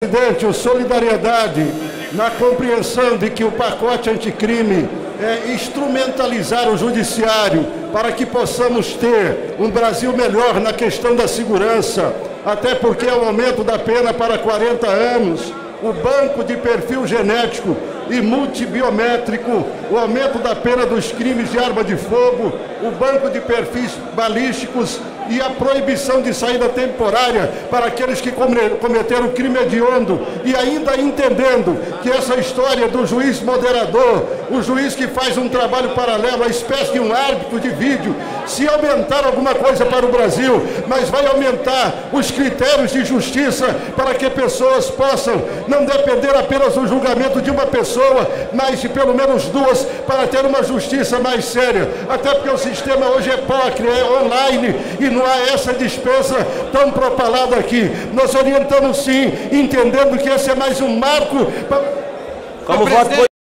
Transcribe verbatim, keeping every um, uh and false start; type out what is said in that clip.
Presidente, o solidariedade na compreensão de que o pacote anticrime é instrumentalizar o judiciário para que possamos ter um Brasil melhor na questão da segurança, até porque é o aumento da pena para quarenta anos, o banco de perfil genético e multibiométrico, o aumento da pena dos crimes de arma de fogo, o banco de perfis balísticos e a proibição de saída temporária para aqueles que cometeram crime hediondo, e ainda entendendo que essa história do juiz moderador, o juiz que faz um trabalho paralelo, a espécie de um árbitro de vídeo, se aumentar alguma coisa para o Brasil, mas vai aumentar os critérios de justiça para que pessoas possam não depender apenas do julgamento de uma pessoa, mas de pelo menos duas, para ter uma justiça mais séria, até porque o sistema hoje é pócre, é online, e não há essa dispensa tão propalada aqui. Nós orientamos sim, entendendo que esse é mais um marco. Como voto